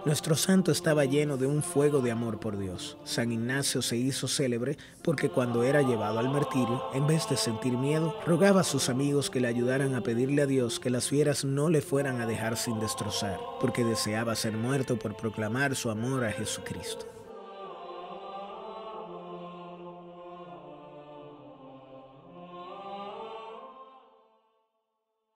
Nuestro santo estaba lleno de un fuego de amor por Dios. San Ignacio se hizo célebre porque cuando era llevado al martirio, en vez de sentir miedo, rogaba a sus amigos que le ayudaran a pedirle a Dios que las fieras no le fueran a dejar sin destrozar, porque deseaba ser muerto por proclamar su amor a Jesucristo.